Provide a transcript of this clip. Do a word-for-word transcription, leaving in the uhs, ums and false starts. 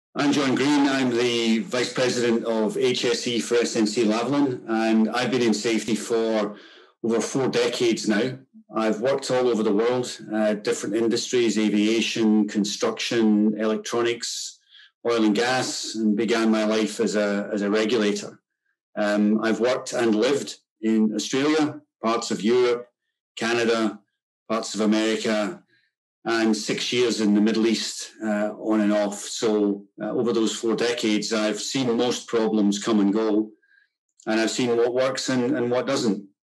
I'm John Green. I'm the Vice President of H S E for S N C-Lavalin, and I've been in safety for over four decades now. I've worked all over the world, uh, different industries, aviation, construction, electronics, oil and gas, and began my life as a, as a regulator. Um, I've worked and lived in Australia, parts of Europe, Canada, parts of America, and six years in the Middle East, uh, on and off. So uh, over those four decades, I've seen most problems come and go, and I've seen what works and, and what doesn't.